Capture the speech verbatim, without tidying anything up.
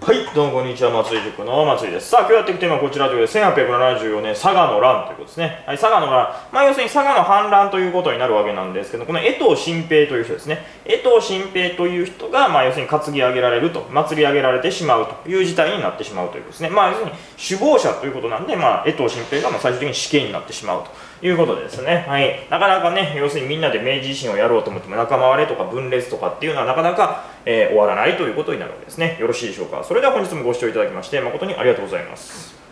はい、どうもこんにちは、松井塾の松井です。さあ、今日やっていくテーマはこちらというせんはっぴゃくななじゅうよねん、佐賀の乱ということですね。はい、佐賀の乱。まあ、要するに佐賀の反乱ということになるわけなんですけど、この江藤新平という人ですね。江藤新平という人が、まあ、要するに担ぎ上げられると、祭り上げられてしまうという事態になってしまうということですね。まあ、要するに首謀者ということなんで、まあ、江藤新平がまあ最終的に死刑になってしまうということですね。はい。なかなかね、要するにみんなで明治維新をやろうと思っても、仲間割れとか分裂とかっていうのはなかなか、えー、終わらないということになるわけですね。よろしいでしょうか。それでは本日もご視聴いただきまして誠にありがとうございます。